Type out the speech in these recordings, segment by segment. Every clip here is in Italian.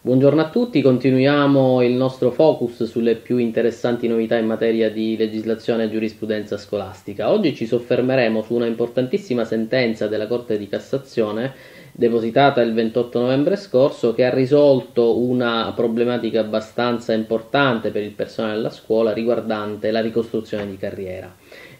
Buongiorno a tutti, continuiamo il nostro focus sulle più interessanti novità in materia di legislazione e giurisprudenza scolastica. Oggi ci soffermeremo su una importantissima sentenza della Corte di Cassazione depositata il 28 novembre scorso, che ha risolto una problematica abbastanza importante per il personale della scuola riguardante la ricostruzione di carriera.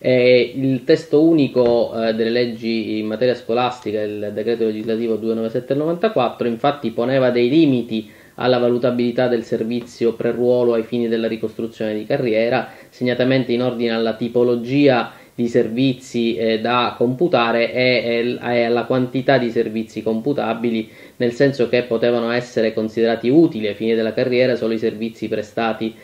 Il testo unico delle leggi in materia scolastica, il decreto legislativo 297 del 94, infatti poneva dei limiti alla valutabilità del servizio pre-ruolo ai fini della ricostruzione di carriera, segnatamente in ordine alla tipologia di servizi da computare e alla quantità di servizi computabili, nel senso che potevano essere considerati utili ai fini della carriera solo i servizi prestati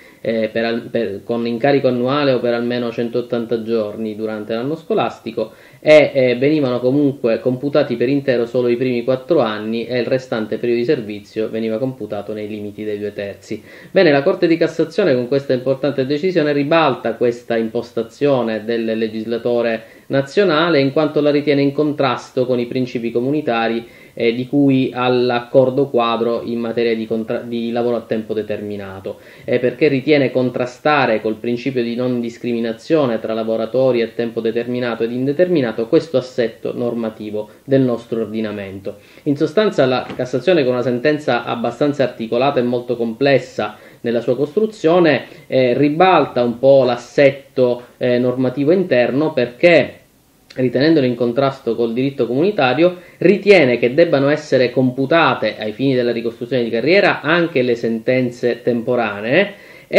con incarico annuale o per almeno 180 giorni durante l'anno scolastico e venivano comunque computati per intero solo i primi 4 anni e il restante periodo di servizio veniva computato nei limiti dei 2/3. Bene, la Corte di Cassazione con questa importante decisione ribalta questa impostazione del legislatore nazionale, in quanto la ritiene in contrasto con i principi comunitari di cui all'accordo quadro in materia di lavoro a tempo determinato, perché ritiene contrastare col principio di non discriminazione tra lavoratori a tempo determinato ed indeterminato questo assetto normativo del nostro ordinamento. In sostanza la Cassazione, con una sentenza abbastanza articolata e molto complessa nella sua costruzione, ribalta un po' l'assetto normativo interno, perché, ritenendolo in contrasto col diritto comunitario, ritiene che debbano essere computate ai fini della ricostruzione di carriera anche le sentenze temporanee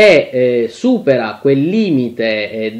e supera quel limite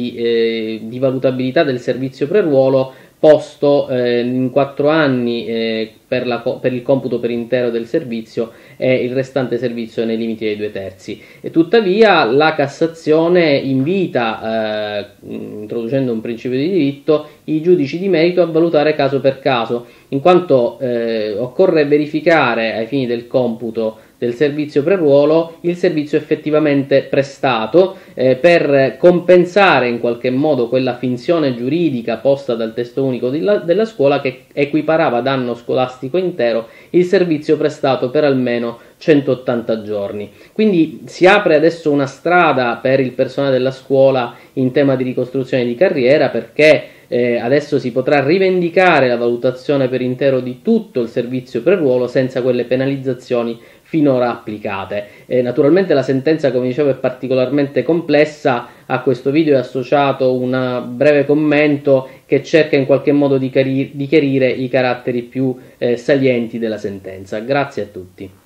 di valutabilità del servizio pre-ruolo posto in 4 anni per il computo per intero del servizio e il restante servizio nei limiti dei 2/3. E tuttavia la Cassazione invita, introducendo un principio di diritto, i giudici di merito a valutare caso per caso, in quanto occorre verificare ai fini del computo del servizio pre-ruolo il servizio effettivamente prestato, per compensare in qualche modo quella finzione giuridica posta dal testo unico della scuola, che equiparava ad anno scolastico intero il servizio prestato per almeno 180 giorni. Quindi si apre adesso una strada per il personale della scuola in tema di ricostruzione di carriera, perché adesso si potrà rivendicare la valutazione per intero di tutto il servizio pre-ruolo senza quelle penalizzazioni finora applicate. Naturalmente la sentenza, come dicevo, è particolarmente complessa. A questo video è associato un breve commento che cerca in qualche modo di chiarire i caratteri più salienti della sentenza. Grazie a tutti.